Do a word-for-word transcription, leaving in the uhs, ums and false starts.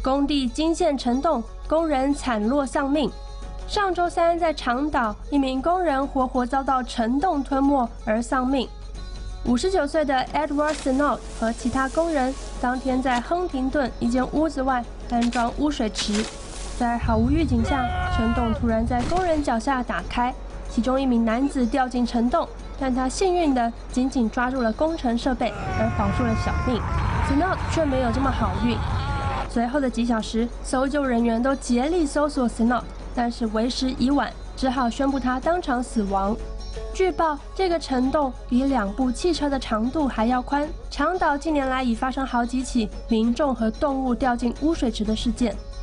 工地惊现沉洞，工人惨落丧命。上周三在长岛，一名工人活活遭到沉洞吞没而丧命。五十九岁的 Edward Snod 和其他工人当天在亨廷顿一间屋子外安装污水池，在毫无预警下，沉洞突然在工人脚下打开，其中一名男子掉进沉洞，但他幸运地紧紧抓住了工程设备而保住了小命。Snod 却没有这么好运。随后的几小时，搜救人员都竭力搜索 Snod， 但是为时已晚，只好宣布他当场死亡。据报，这个沉洞比两部汽车的长度还要宽。长岛近年来已发生好几起民众和动物掉进污水池的事件。